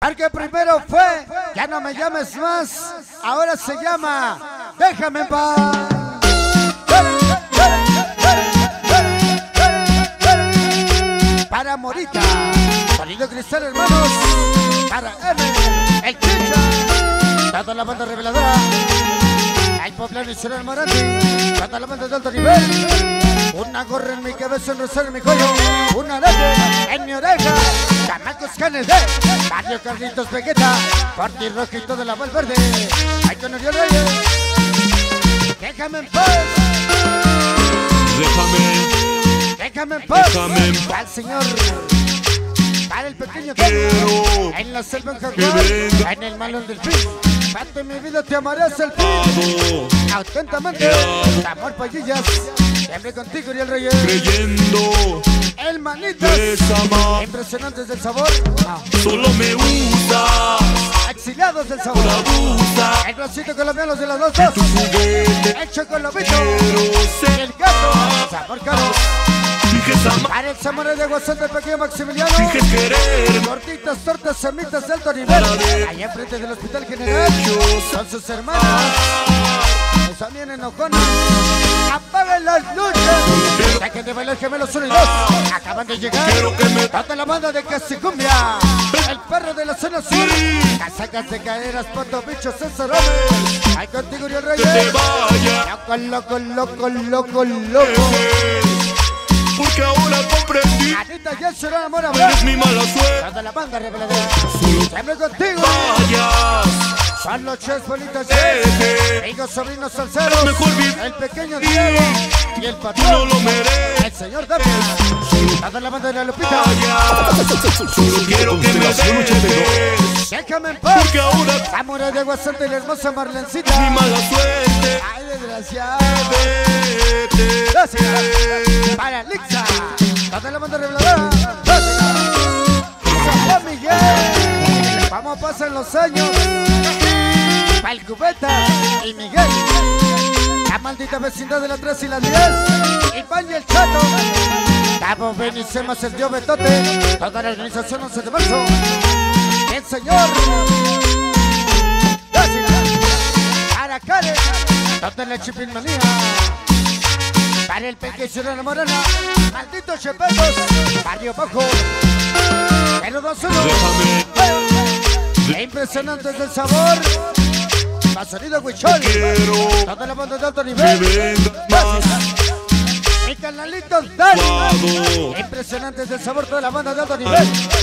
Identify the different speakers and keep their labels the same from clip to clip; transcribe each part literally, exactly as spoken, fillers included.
Speaker 1: Porque primero fue Ya no me llames más, ahora se llama Déjame en paz. Para Morita, Sonido Cristal, hermanos. Para M, el Chicha, toda la banda reveladora. Hay Poblano y Ciudad Morante, toda la banda de alto nivel. Una gorra en mi cabeza, un rosario en mi cuello, una arete en mi oreja. Chamacos canes de Barrio Carlitos Vegeta, Porti Rojo y toda la voz verde. Hay con Oriol Reyes. Déjame en paz.
Speaker 2: Déjame.
Speaker 1: Déjame en paz.
Speaker 2: Déjame en paz.
Speaker 1: Al señor. Para el pequeño
Speaker 2: Quiero
Speaker 1: en la selva en Jaguar, en el malón del fin. Pato en mi vida te amaré hasta el fin. Auténticamente, amor Pallillas. Siempre contigo, Oriol Reyes.
Speaker 2: Creyendo
Speaker 1: El Manitas.
Speaker 2: Desama.
Speaker 1: Impresionantes del sabor.
Speaker 2: Solo me usas.
Speaker 1: Exiliados del sabor.
Speaker 2: La abusa.
Speaker 1: El bracito colombiano de las dos
Speaker 2: Tu
Speaker 1: dos.
Speaker 2: juguete.
Speaker 1: El chocolobito.
Speaker 2: Quiero ser.
Speaker 1: El gato. Sabor caro.
Speaker 2: Finges amar.
Speaker 1: Para el samurai de Guasón del pequeño Maximiliano.
Speaker 2: Finges querer.
Speaker 1: Gorditas, tortas, semitas de alto nivel. Allá enfrente del Hospital General. Son sus hermanas. También enojones. Apaguen las luces. Saquen de bailar gemelos uno y dos. Acaban de llegar.
Speaker 2: Quiero que me.
Speaker 1: Toda la banda de Casicumbia. El perro de la zona sur. Casacas de caderas, poto, bichos, César Gómez. Hay contigo, Oriol
Speaker 2: Que te
Speaker 1: Reyes.
Speaker 2: vaya.
Speaker 1: Loco, loco, loco, loco, loco.
Speaker 2: Porque ahora comprendí.
Speaker 1: Anita ya se enamora.
Speaker 2: Eres mi mala suerte.
Speaker 1: Toda la banda reveladora.
Speaker 2: Solo
Speaker 1: Siempre contigo.
Speaker 2: vayas.
Speaker 1: Son los tres bonitos.
Speaker 2: Deje.
Speaker 1: Amigos, sobrinos salseros.
Speaker 2: Mejor vivir.
Speaker 1: El pequeño Diego. Y el
Speaker 2: Tú no
Speaker 1: patrón.
Speaker 2: lo mereces.
Speaker 1: El señor David. Toda la banda de la Lupita.
Speaker 2: Vayas. Solo quiero que me dejes.
Speaker 1: Déjame en paz.
Speaker 2: Porque ahora
Speaker 1: Samurai de Guasante y la hermosa Marlencita.
Speaker 2: es mi mala suerte.
Speaker 1: Ay, desgraciado.
Speaker 2: Vete.
Speaker 1: Gracias. Para Lixa. Toda la banda reveladora. Gracias. San Miguel. Vamos, pasan los años. Para el Cubeta y Miguel. La maldita vecindad de la tres y la diez. Iván y el Chato. Tabo Benicemas, el Dio Betote. Toda la organización once de marzo. El señor. Gracias. Para Karen. Toda la Chipin Manía. Para el pequeño Ciudadano Morana. Malditos chepetos. Barrio Bajo. El dos uno.
Speaker 2: Déjame.
Speaker 1: Impresionantes del sabor. Va sonido Huichol.
Speaker 2: Quiero
Speaker 1: Toda la banda de alto
Speaker 2: que
Speaker 1: nivel.
Speaker 2: vengas más.
Speaker 1: Mi canalito Dani.
Speaker 2: Vado.
Speaker 1: Impresionantes del sabor, toda la banda de alto nivel.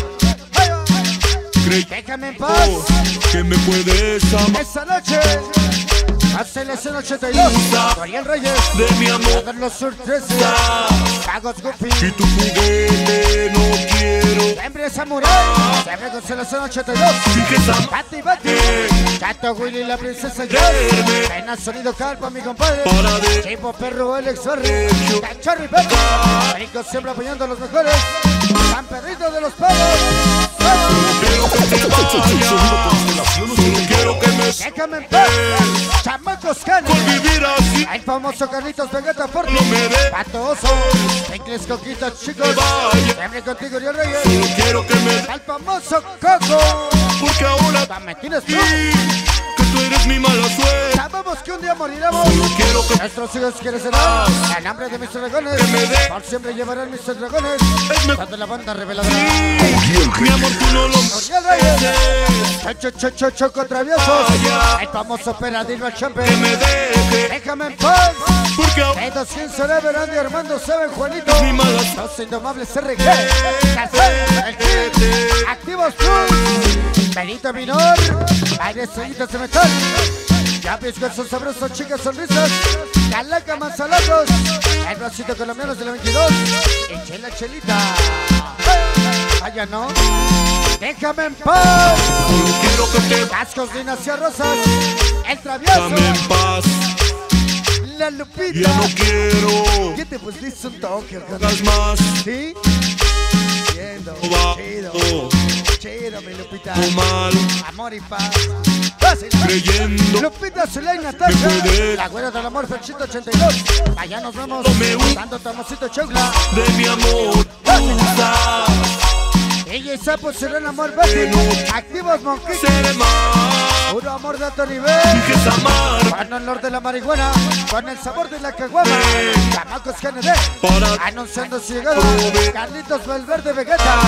Speaker 1: Déjame en paz.
Speaker 2: Que me puedes amar.
Speaker 1: Esta noche. Aceleración ochenta y dos. Oriol Reyes.
Speaker 2: De mi amor.
Speaker 1: Carlos Sur trece. Pagos Goofy.
Speaker 2: Y tu juguete no quiero.
Speaker 1: Siempre Samurai. Siempre Constelación ochenta y dos.
Speaker 2: Finges amar.
Speaker 1: Pati Bati. Chato Willy, la princesa Jess.
Speaker 2: Verme.
Speaker 1: Pena sonido calpa, mi compadre.
Speaker 2: Para de.
Speaker 1: Chivo Perro, Alex Barry. Cachorro y Pepe. Perico siempre apoyando a los mejores. San Perrito de los Palos.
Speaker 2: Quiero que te vayas. Solo quiero que me.
Speaker 1: Déjame en paz. Chamacos Canes.
Speaker 2: Por vivir así.
Speaker 1: El famoso Carlitos Vegeta Forti.
Speaker 2: No me de.
Speaker 1: Pato Oso. Inglés Coquitas, chicos.
Speaker 2: vaya.
Speaker 1: Siempre contigo, Oriol Reyes.
Speaker 2: Solo quiero que me.
Speaker 1: El famoso Coco.
Speaker 2: Porque ahora
Speaker 1: Me tienes tú.
Speaker 2: que tú eres mi mala suerte.
Speaker 1: Sabemos que un día moriremos.
Speaker 2: Solo quiero que
Speaker 1: Nuestros hijos crecerán. En nombre de mis dragones.
Speaker 2: Que me dé.
Speaker 1: Por siempre llevarán mis dragones.
Speaker 2: es mejor.
Speaker 1: Cuando la banda reveladora.
Speaker 2: Mi amor, tú no lo
Speaker 1: Oriol Reyes.
Speaker 2: mereces.
Speaker 1: Chocho, chocho, choco traviesos.
Speaker 2: Vaya.
Speaker 1: El famoso Peradillo al champe.
Speaker 2: Que me dejes.
Speaker 1: Déjame en paz.
Speaker 2: Porque ahora
Speaker 1: Dedos quien Forever, Andy Armando, Seven, Juanito.
Speaker 2: es mi mala suerte.
Speaker 1: Los indomables R G. García, el Kid. Activos Plus. Benito Minor. Aire estrellitas de metal. Ya con sus sabrosos, chicas sonrisas. Calaca Manzalacos. El bracito colombianos de la veintidós. Y Chela Chelita. Vaya, ¿no? Déjame en paz.
Speaker 2: Solo quiero que te
Speaker 1: Cascos Dinastía Rosas. El Travieso.
Speaker 2: Déjame en paz.
Speaker 1: La Lupita.
Speaker 2: Ya no quiero
Speaker 1: ¿Qué te pusiste un toque,
Speaker 2: que hagas más.
Speaker 1: ¿Sí? Chido, chido,
Speaker 2: Vato,
Speaker 1: chido, mi Lupita.
Speaker 2: o mal,
Speaker 1: Amor y paz. Fácil.
Speaker 2: creyendo
Speaker 1: Lupita, Zulay, Natasha.
Speaker 2: Me puedes.
Speaker 1: La güera del amor, Ferchito ochenta y dos. Allá nos vemos.
Speaker 2: No me gusta.
Speaker 1: Dando Tomosito Chocla.
Speaker 2: de mi amor. Usas
Speaker 1: Ella Sapo será el amor básico. Activos Monquitos.
Speaker 2: seré más.
Speaker 1: Puro amor de alto nivel.
Speaker 2: Que es amar
Speaker 1: Con el olor de la marihuana, con el sabor de la caguama. Chamacos G N D,
Speaker 2: para
Speaker 1: anunciando su llegada. Carlitos Valverde Vegeta.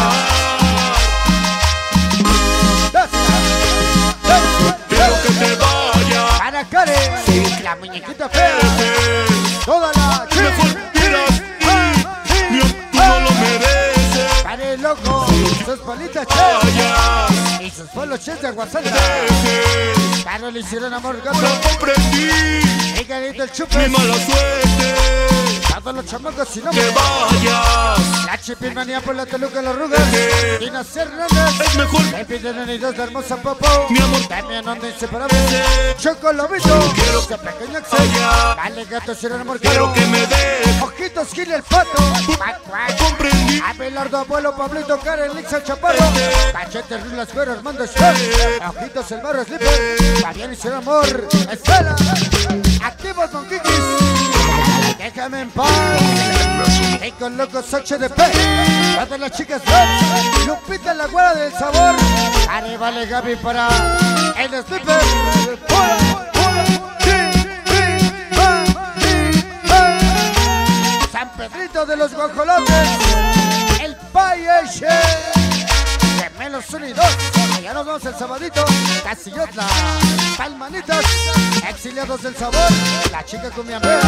Speaker 2: quiero que te vayas.
Speaker 1: Para Karen, la muñequita fea. Toda la
Speaker 2: Mejor miras y ni tú no lo mereces.
Speaker 1: Para el loco, sus bolitas che
Speaker 2: Vayas,
Speaker 1: y sus bolos ches de aguasanta.
Speaker 2: dejes,
Speaker 1: Caro le hicieron amor
Speaker 2: no
Speaker 1: gato.
Speaker 2: comprendí
Speaker 1: Y Carito el
Speaker 2: mi
Speaker 1: chupe.
Speaker 2: mala suerte.
Speaker 1: Todos los chamacos sin
Speaker 2: Que
Speaker 1: nombre.
Speaker 2: vayas,
Speaker 1: La chipilmanía por la Toluca las rugas. Tina Hernández.
Speaker 2: es mejor
Speaker 1: Me piden unidos de hermosa popo.
Speaker 2: mi amor.
Speaker 1: También onda inseparable. Choco Lobito.
Speaker 2: Quiero
Speaker 1: Ese pequeño Axel.
Speaker 2: vaya.
Speaker 1: Vale gato será el amor
Speaker 2: Quiero
Speaker 1: caro.
Speaker 2: que me dejes,
Speaker 1: Ojitos Gil el pato. Cuac, cuac.
Speaker 2: comprendí.
Speaker 1: Abelardo Abuelo, Pablito Karen, Lix el Chaparro. Cachete Rulas Cuero, Armando Scott. Ojitos el barro Slipper. Fabián y ser amor. Estela. Activos con Kikis. Déjame en paz. Y con locos H D P. Todas las chicas Drops. Lupita la guarda del sabor. Are vale Gaby para el Slipper. Hola, hola, sí, sí, va, sí, va. San Pedrito de los Guajolotes. El Payeche. Gemelos Unidos. Allá nos vamos el sabadito. Casillotla. Palmanitas. Exiliados del sabor. La chica con mi amiga.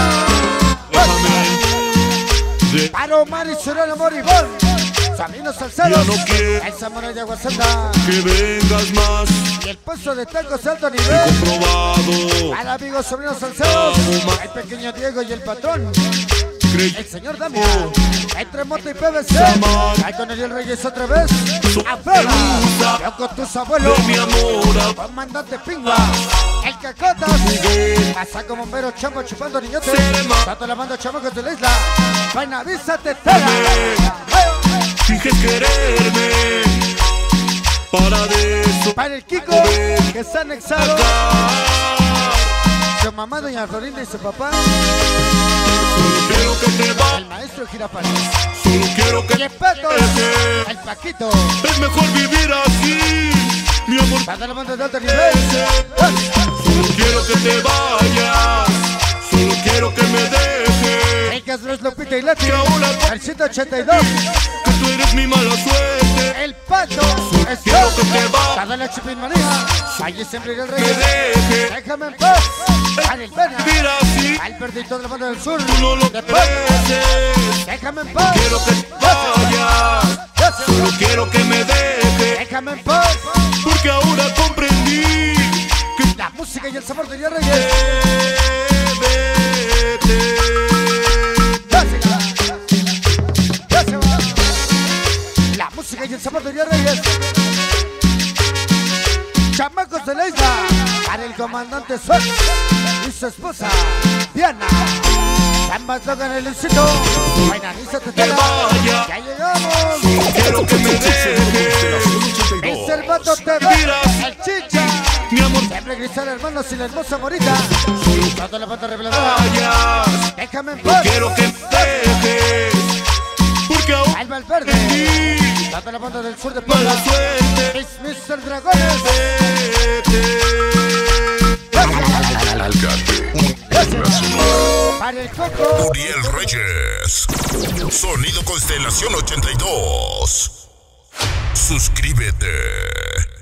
Speaker 2: De-
Speaker 1: Para Omar y Surano Moribón. Saminos Salceros.
Speaker 2: Ya no quiero.
Speaker 1: El Samurai de Aguasanta.
Speaker 2: Que vengas más,
Speaker 1: Y el puesto de tacos de alto nivel.
Speaker 2: comprobado.
Speaker 1: Para amigos sobrinos Salceros. El pequeño Diego y el patrón.
Speaker 2: Creí
Speaker 1: El señor Damián. Entre moto y P V C.
Speaker 2: Samar.
Speaker 1: Ahí con Ariel Reyes otra vez. Afuera. Yo con tus abuelos.
Speaker 2: de mi amor.
Speaker 1: Comandante Pingua. El Cacotas. Pasa como mero chambo chupando niñotes.
Speaker 2: Seré más.
Speaker 1: Tanto la banda chamacos de la isla. Vaina Visa Tetera.
Speaker 2: Finges quererme, para de eso
Speaker 1: Para el Kiko. Que está anexado. Su mamá doña Florinda y su papá.
Speaker 2: Solo quiero que te
Speaker 1: El
Speaker 2: vayas,
Speaker 1: maestro Girapanes.
Speaker 2: solo quiero que
Speaker 1: Y el Patos.
Speaker 2: dejes.
Speaker 1: El Paquito.
Speaker 2: Es mejor vivir así, mi amor.
Speaker 1: Para la banda de alto nivel.
Speaker 2: Solo quiero que te vayas, solo quiero que me dejes.
Speaker 1: Chicas Luis Lupita y Leti.
Speaker 2: Que ahora
Speaker 1: El ciento ochenta y dos.
Speaker 2: que tú eres mi mala suerte.
Speaker 1: El Pato. Es
Speaker 2: quiero que te vayas.
Speaker 1: Para la chipilmanía. Allí siempre irá el
Speaker 2: Me
Speaker 1: rey.
Speaker 2: dejes
Speaker 1: Déjame en paz. Para el Pena.
Speaker 2: vivir así,
Speaker 1: Al perdito de la banda del sur.
Speaker 2: tú no lo
Speaker 1: De Paz.
Speaker 2: mereces.
Speaker 1: Déjame en paz.
Speaker 2: Quiero que te vayas,
Speaker 1: Gracias.
Speaker 2: solo quiero que me dejes.
Speaker 1: Déjame en paz.
Speaker 2: Porque ahora comprendí que
Speaker 1: La música y el sabor de Díaz Reyes.
Speaker 2: vete.
Speaker 1: Gracias. Gracias. La música y el sabor de Díaz Reyes. Chamacos de la isla. Para el comandante Suárez y su esposa Diana. Ambas tocan el éxito. Bainaniza
Speaker 2: Que
Speaker 1: Tetela.
Speaker 2: vaya,
Speaker 1: Ya llegamos.
Speaker 2: quiero que me dejes.
Speaker 1: Es el Vato T V. El Chicha.
Speaker 2: Mi amor,
Speaker 1: Siempre Cristal Hermanos y la hermosa Morita. Toda la banda reveladora.
Speaker 2: vayas,
Speaker 1: Déjame en
Speaker 2: no
Speaker 1: paz.
Speaker 2: quiero que me dejes. Porque ahora
Speaker 1: Alba el Verde.
Speaker 2: comprendí
Speaker 1: Toda la banda del sur de Puebla.
Speaker 2: mala suerte.
Speaker 1: Es mister Dragones.
Speaker 2: Vete.
Speaker 1: Para el Coco.
Speaker 3: Uriel Reyes. Sonido Constelación ochenta y dos. Suscríbete.